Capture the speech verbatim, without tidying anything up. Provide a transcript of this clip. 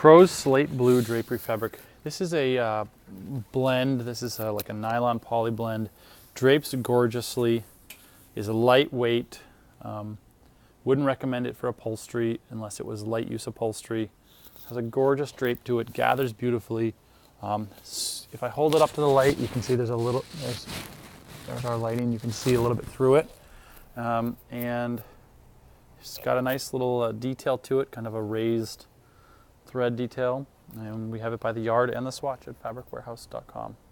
Prose-Slate blue drapery fabric. This is a uh, blend. This is a, like a nylon poly blend. Drapes gorgeously. Is a lightweight. Um, wouldn't recommend it for upholstery unless it was light use upholstery. Has a gorgeous drape to it. Gathers beautifully. Um, if I hold it up to the light, you can see there's a little. There's, there's our lighting. You can see a little bit through it, um, and it's got a nice little uh, detail to it, kind of a raised thread detail, and we have it by the yard and the swatch at fabric warehouse dot com.